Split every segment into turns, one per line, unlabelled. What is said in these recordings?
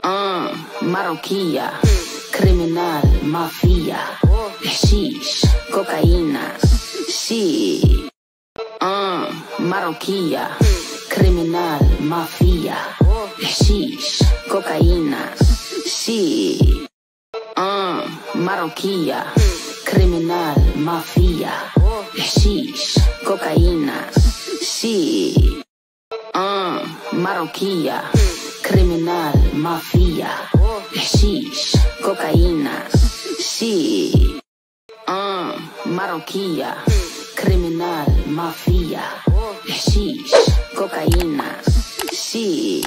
Marroquía, criminal, mafia, shish, cocaína, sí. Marroquía, criminal, mafia, shish, cocaína, sí. Marroquía, criminal, mafia, shish, cocaína, sí. Marroquía, criminal, mafia, shish, cocaína, sí. Marroquía, criminal, mafia, shish, cocaína, sí.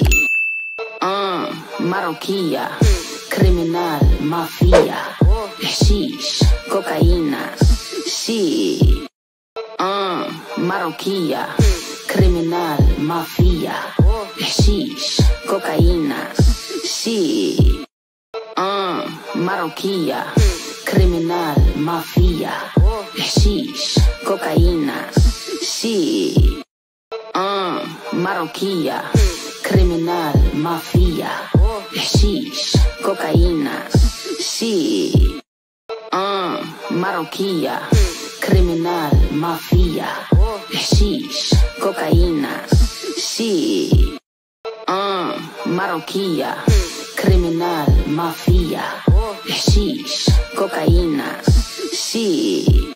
Marroquía, criminal, mafia, shish, cocaína, sí. Marroquía, criminal, mafia, shish, cocaína, sí. Marroquía, criminal, mafia, shish, cocaína, sí. Marroquía, criminal, mafia, shish, cocaína, sí. Marroquía, criminal, mafia, shish, cocaína, sí. Marroquía, criminal, mafia, shish, cocaína, sí.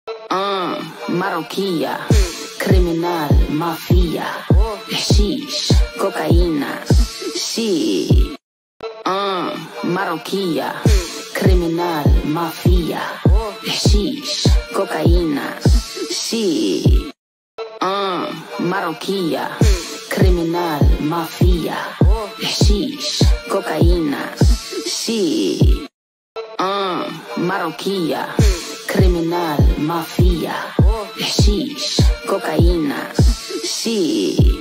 Marroquía, criminal, mafia, shish, cocaína, sí. Marroquía, criminal, mafia, shish, cocaína, sí. Marroquía, criminal, mafia, shish, cocaína, sí. Marroquía, criminal, mafia, shish, cocaína, sí.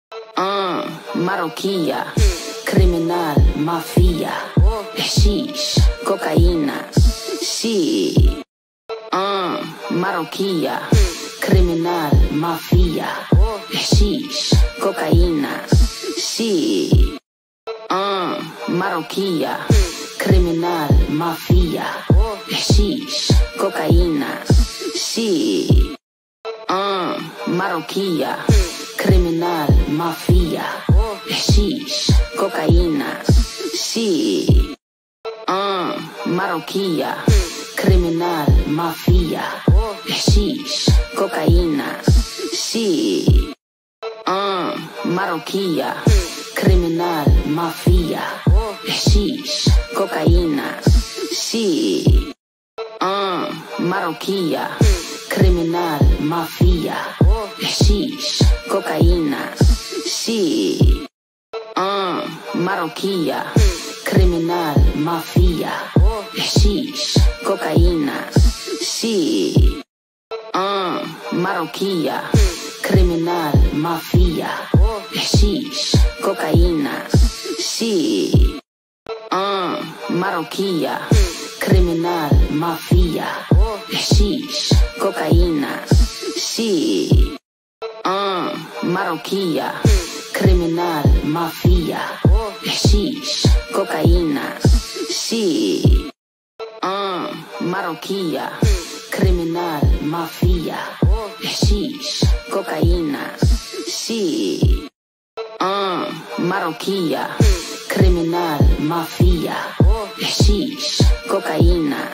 Marroquía, criminal, mafia, shish, cocaína, sí. Marroquía, criminal, mafia, shish, cocaína, sí. Marroquía, criminal, mafia, shish, cocaína, sí. Marroquía, criminal, mafia, shish, cocaína, sí. Marroquía, criminal, mafia, shish, cocaína, sí. Marroquía, criminal, mafia, shish, cocaína, sí. Marroquía, criminal, mafia, shish, cocaína, sí. Marroquía, criminal, mafia, shish, cocaína, sí. Marroquía, criminal, mafia, shish, cocaína, sí. Marroquía, criminal, mafia, shish, cocaína, sí. Marroquía, criminal, mafia, shish, cocaína, sí. Marroquía, criminal, mafia, shish, cocaína, sí. Marroquía, criminal, mafia, shish, cocaína.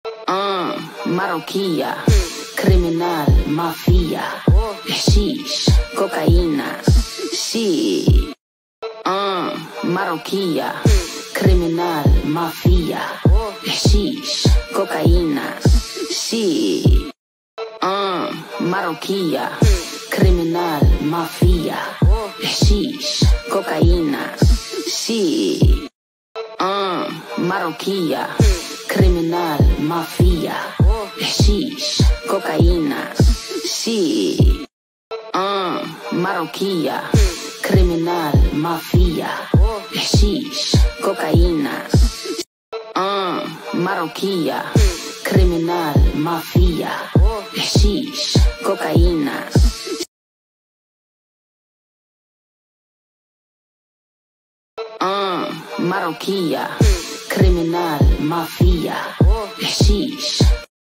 Marroquía, criminal, mafia, shish, cocaína, sí. Marroquía, criminal, mafia, shish, cocaína, sí. Marroquía, criminal, mafia, shish, cocaína, sí. Marroquía, criminal, mafia, shish, cocaína, sí. Marroquía, criminal, mafia, shish, cocaína. Marroquía, criminal, mafia, shish, cocaína. marroquía, criminal, mafia, hashish,